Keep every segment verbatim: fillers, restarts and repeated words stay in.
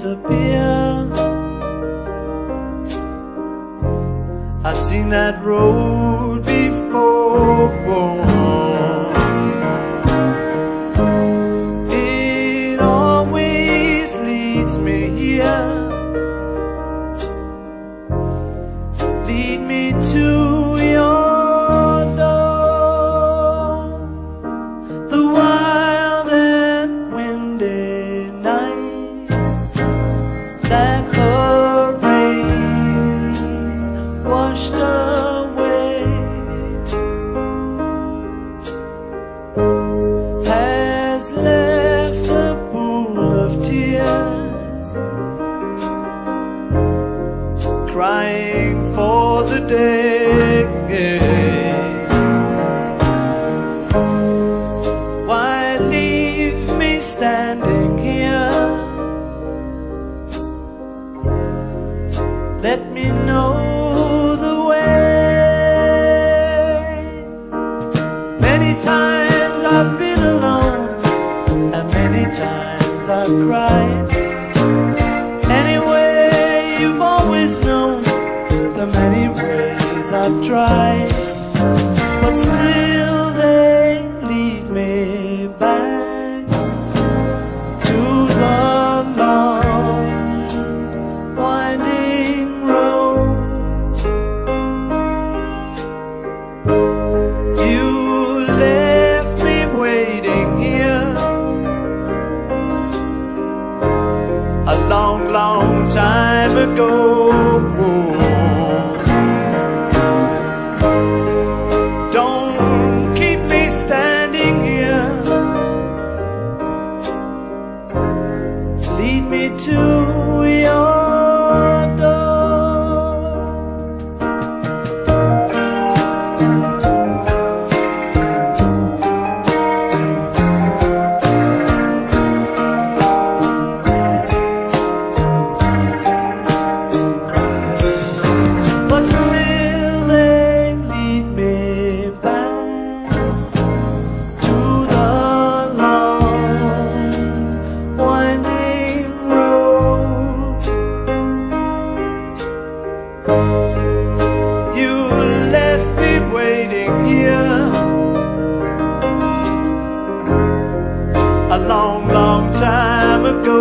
disappear. I've seen that road before. It always leads me here. Lead me to your door. The wild and windy night that the rain washed away has left a pool of tears, crying for the day. Why leave me standing here? Let me know the way. Many times I've been alone, and many times I've cried. Anyway, you've always known the many ways I've tried, but still they lead me back to the long winding road. You left me waiting here a long, long time ago. Don't keep me standing here. Lead me to your door. But still they lead me back to the long winding road. You left me waiting here a long, long time ago.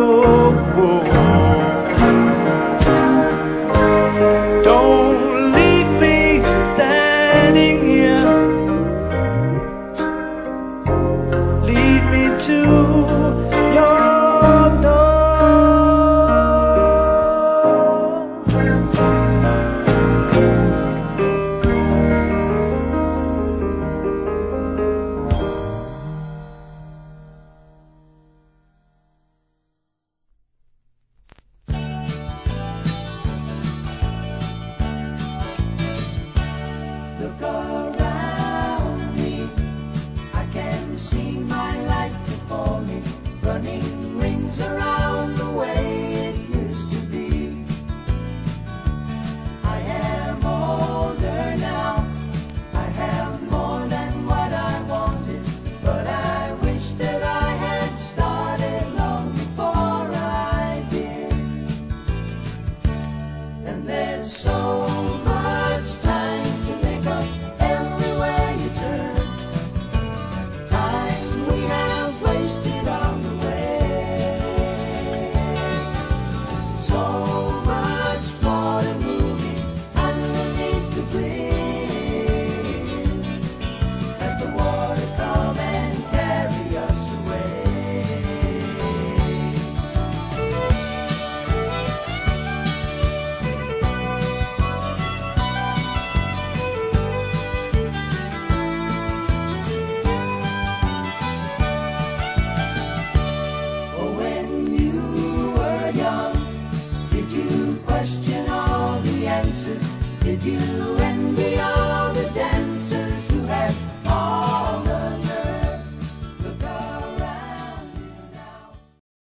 Don't leave me standing here. Lead me to your door. Look around me, I can see my life before me, running rings around the way it used to be. I am older now, I have more than what I wanted, but I wish that I had started long before I did. And there's so much time to make up everywhere you turn, time we have wasted on the way. So much more than moving underneath the bridge. Let the water come and carry us away. Or when you were young, did you question all the answers? Did you